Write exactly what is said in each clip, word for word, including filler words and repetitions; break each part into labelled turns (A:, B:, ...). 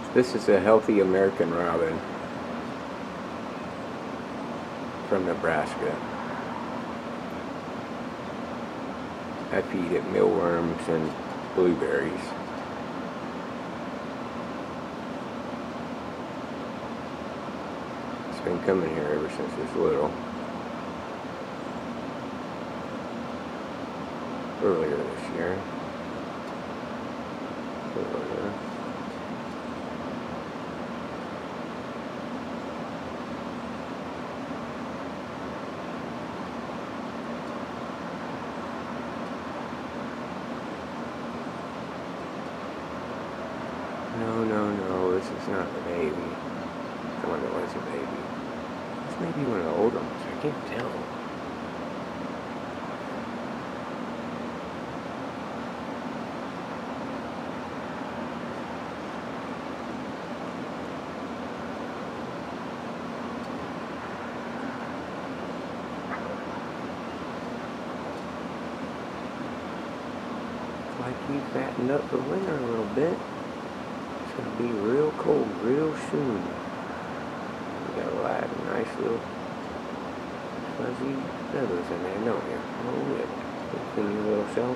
A: This is a healthy American robin from Nebraska. I feed it mealworms and blueberries. It's been coming here ever since it's little. Earlier this year. Earlier. No, no, no, this is not the baby. The one that was a baby. This may be one of the older ones, I can't tell. It's like he fattened up for winter a little bit. It's going to be real cold real soon. We got a lot of nice little fuzzy feathers in there, don't you? Oh, yeah. Clean your little self.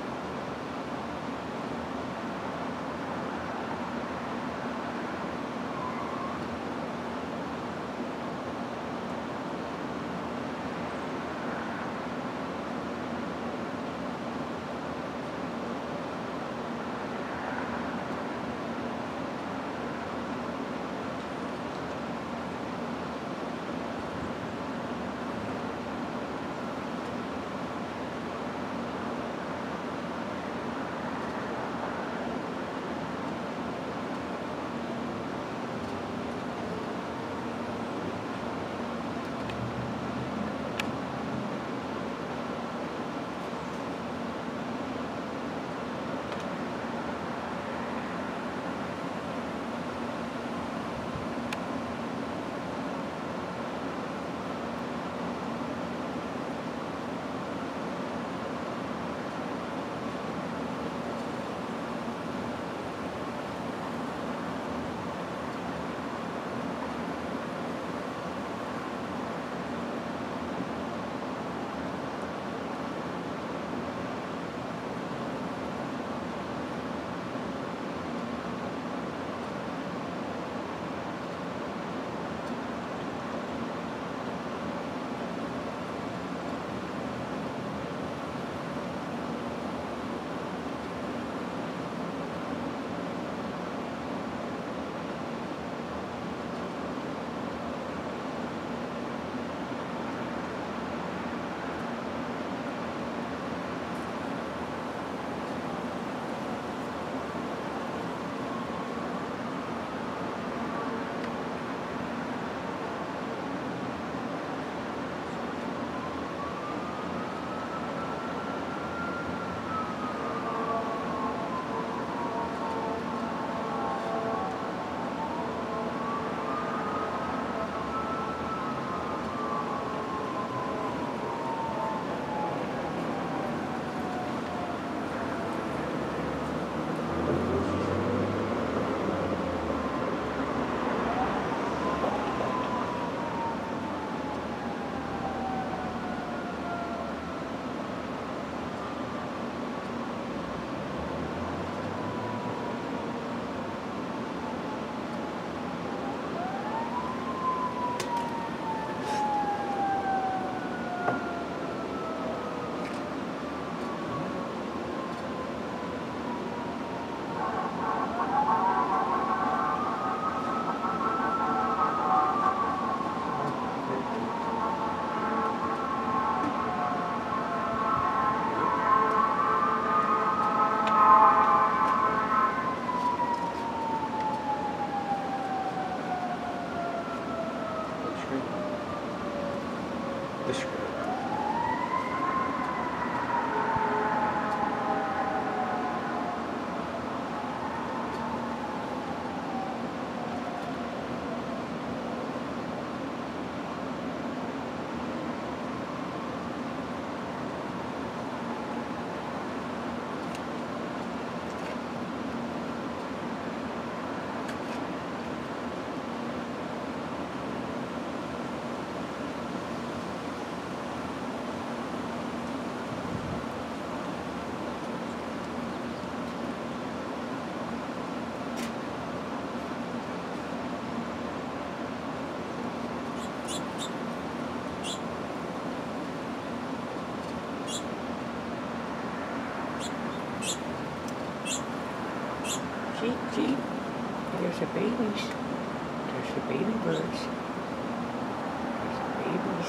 A: see, see? There's the babies. There's the baby birds. There's the babies.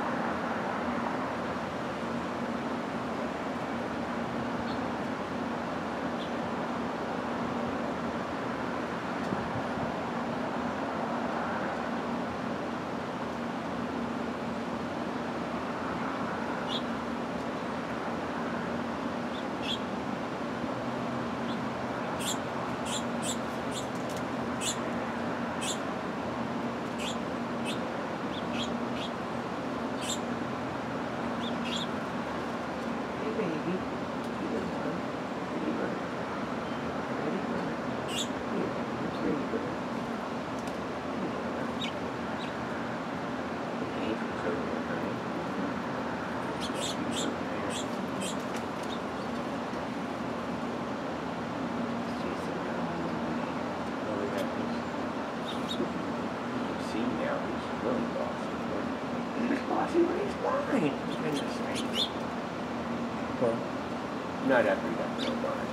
A: Well, not after you got real blind.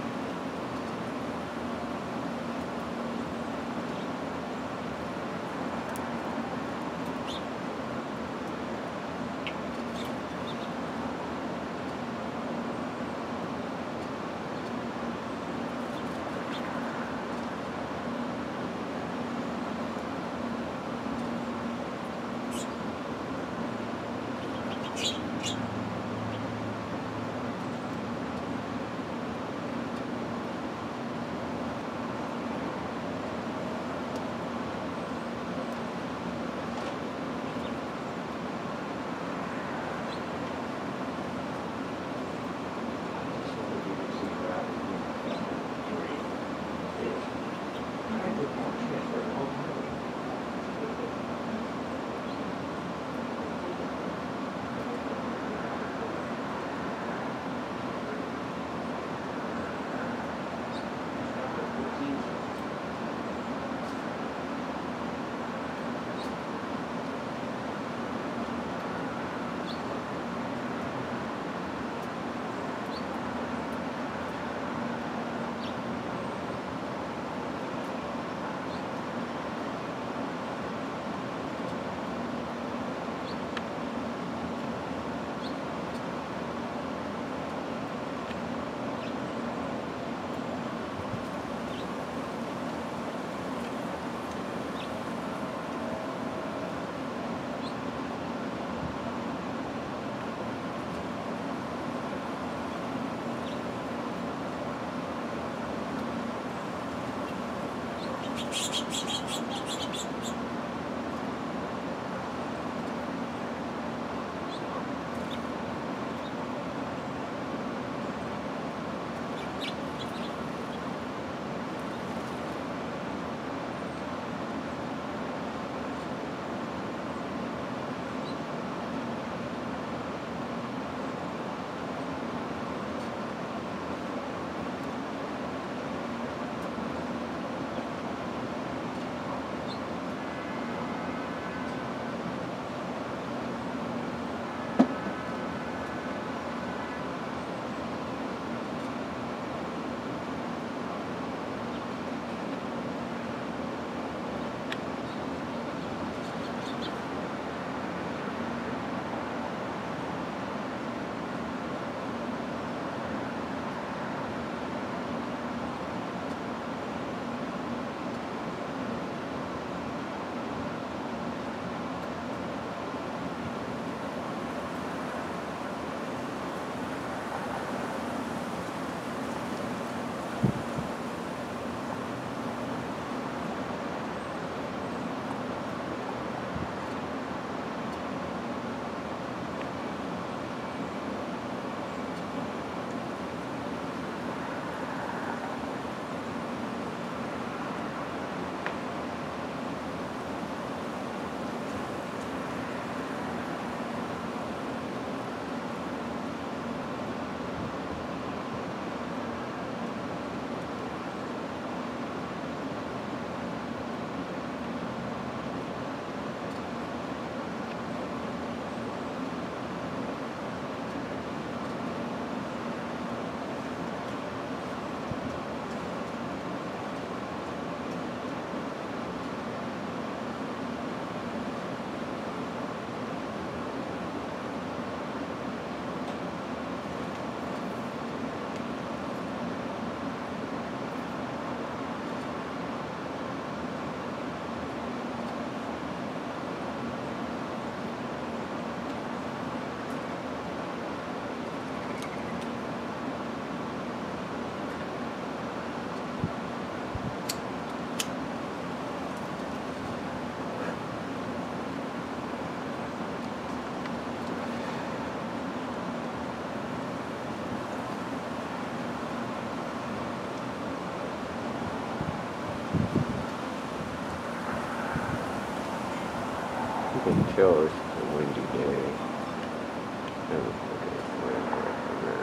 A: tell it's a windy day. Let me look at this wind right from there.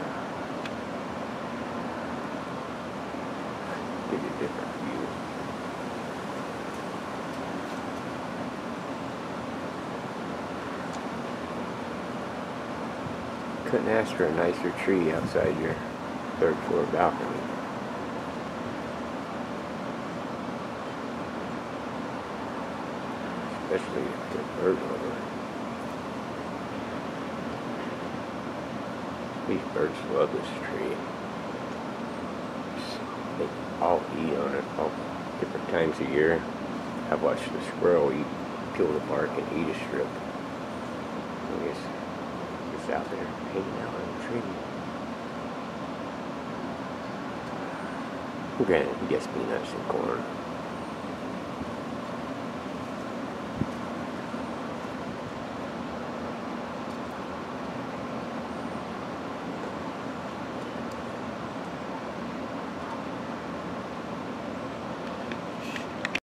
A: Give you a different view. Couldn't ask for a nicer tree outside your third floor balcony. Especially if the bird weather. These birds love this tree. They all eat on it all different times of year. I've watched the squirrel eat, peel the bark and eat a strip. I guess it's out there hanging out on the tree. Granted, he gets peanuts and corn.